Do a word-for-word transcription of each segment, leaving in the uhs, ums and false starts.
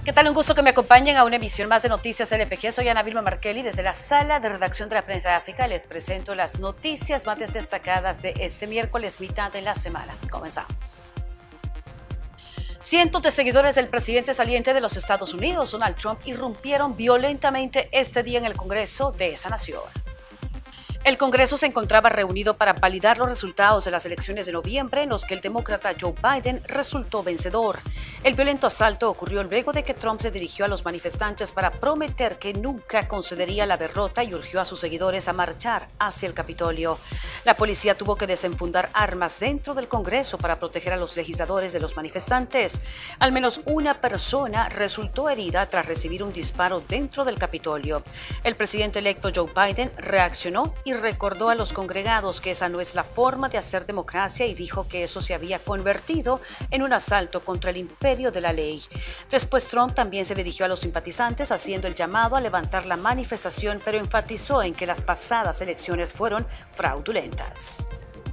¿Qué tal? Un gusto que me acompañen a una emisión más de Noticias L P G. Soy Ana Vilma Markelly. Desde la sala de redacción de la prensa de África les presento las noticias más destacadas de este miércoles, mitad de la semana. Comenzamos. Cientos de seguidores del presidente saliente de los Estados Unidos, Donald Trump, irrumpieron violentamente este día en el Congreso de esa nación. El Congreso se encontraba reunido para validar los resultados de las elecciones de noviembre en los que el demócrata Joe Biden resultó vencedor. El violento asalto ocurrió luego de que Trump se dirigió a los manifestantes para prometer que nunca concedería la derrota y urgió a sus seguidores a marchar hacia el Capitolio. La policía tuvo que desenfundar armas dentro del Congreso para proteger a los legisladores de los manifestantes. Al menos una persona resultó herida tras recibir un disparo dentro del Capitolio. El presidente electo Joe Biden reaccionó y recordó a los congregados que esa no es la forma de hacer democracia y dijo que eso se había convertido en un asalto contra el imperio de la ley. Después Trump también se dirigió a los simpatizantes haciendo el llamado a levantar la manifestación, pero enfatizó en que las pasadas elecciones fueron fraudulentas.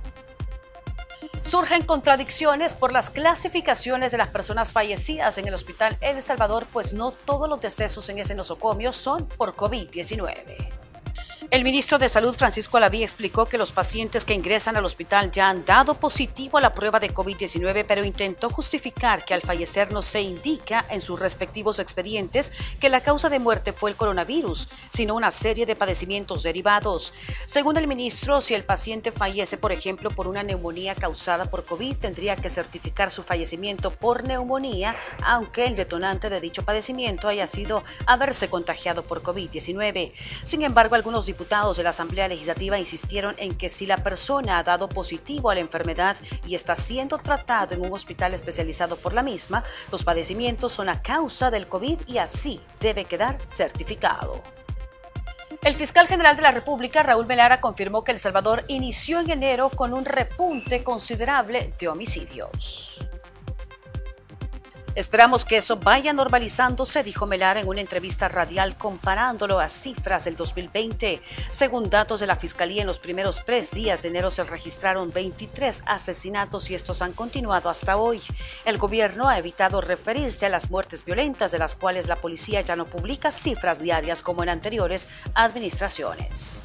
Surgen contradicciones por las clasificaciones de las personas fallecidas en el hospital El Salvador, pues no todos los decesos en ese nosocomio son por COVID diecinueve. El ministro de Salud, Francisco Alaví, explicó que los pacientes que ingresan al hospital ya han dado positivo a la prueba de COVID diecinueve, pero intentó justificar que al fallecer no se indica en sus respectivos expedientes que la causa de muerte fue el coronavirus, sino una serie de padecimientos derivados. Según el ministro, si el paciente fallece, por ejemplo, por una neumonía causada por COVID, tendría que certificar su fallecimiento por neumonía, aunque el detonante de dicho padecimiento haya sido haberse contagiado por COVID diecinueve. Sin embargo, algunos diputados Diputados de la Asamblea Legislativa insistieron en que si la persona ha dado positivo a la enfermedad y está siendo tratado en un hospital especializado por la misma, los padecimientos son a causa del COVID y así debe quedar certificado. El fiscal general de la República, Raúl Melara, confirmó que El Salvador inició en enero con un repunte considerable de homicidios. Esperamos que eso vaya normalizándose, dijo Melara en una entrevista radial comparándolo a cifras del dos mil veinte. Según datos de la Fiscalía, en los primeros tres días de enero se registraron veintitrés asesinatos y estos han continuado hasta hoy. El gobierno ha evitado referirse a las muertes violentas, de las cuales la policía ya no publica cifras diarias como en anteriores administraciones.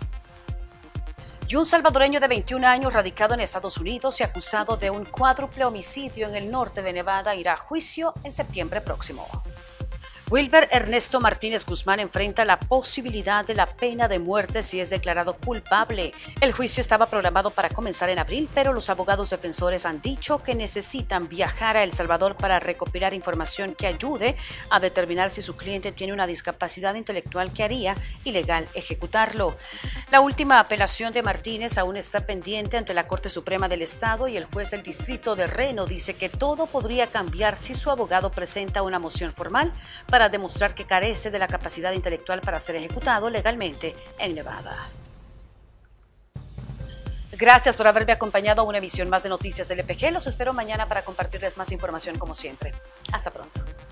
Y un salvadoreño de veintiún años radicado en Estados Unidos y acusado de un cuádruple homicidio en el norte de Nevada irá a juicio en septiembre próximo. Wilber Ernesto Martínez Guzmán enfrenta la posibilidad de la pena de muerte si es declarado culpable. El juicio estaba programado para comenzar en abril, pero los abogados defensores han dicho que necesitan viajar a El Salvador para recopilar información que ayude a determinar si su cliente tiene una discapacidad intelectual que haría ilegal ejecutarlo. La última apelación de Martínez aún está pendiente ante la Corte Suprema del Estado y el juez del Distrito de Reno dice que todo podría cambiar si su abogado presenta una moción formal para para demostrar que carece de la capacidad intelectual para ser ejecutado legalmente en Nevada. Gracias por haberme acompañado a una emisión más de Noticias L P G. Los espero mañana para compartirles más información como siempre. Hasta pronto.